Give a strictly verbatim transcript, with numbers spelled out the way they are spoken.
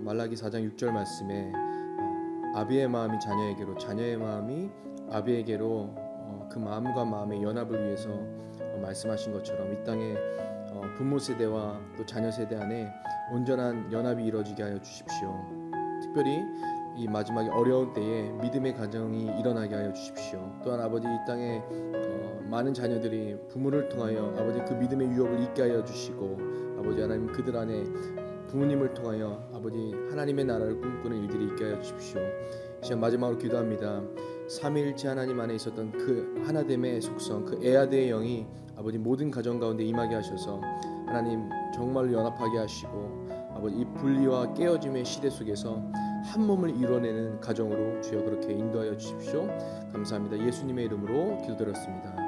말라기 사 장 육 절 말씀에 어, 아비의 마음이 자녀에게로, 자녀의 마음이 아비에게로 어, 그 마음과 마음의 연합을 위해서 어, 말씀하신 것처럼 이 땅에 어, 부모 세대와 또 자녀 세대 안에 온전한 연합이 이루어지게 하여 주십시오. 특별히 이 마지막에 어려운 때에 믿음의 가정이 일어나게 하여 주십시오. 또한 아버지 이 땅에 어, 많은 자녀들이 부모를 통하여 아버지 그 믿음의 유업을 잊게 하여 주시고, 아버지 하나님 그들 안에 부모님을 통하여 아버지 하나님의 나라를 꿈꾸는 일들이 있게 하여 주십시오. 이 시간 마지막으로 기도합니다. 삼위일체 하나님 안에 있었던 그 하나됨의 속성, 그 에아드의 영이 아버지 모든 가정 가운데 임하게 하셔서 하나님 정말로 연합하게 하시고, 아버지 이 분리와 깨어짐의 시대 속에서 한 몸을 이뤄내는 가정으로 주여 그렇게 인도하여 주십시오. 감사합니다. 예수님의 이름으로 기도드렸습니다.